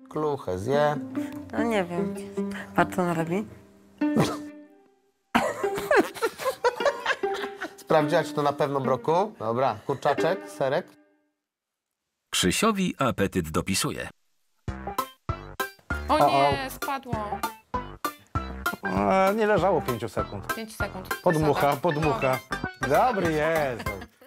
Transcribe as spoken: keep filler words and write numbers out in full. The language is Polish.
Kluchę zje. No nie wiem. Patrz, co on robi. Sprawdziła, czy to na pewno broku. Dobra, kurczaczek, serek. Krzysiowi apetyt dopisuje. O O, nie, spadło. A, nie leżało pięciu sekund. pięć sekund. Podmucha, Zasada. podmucha. Dobry jest.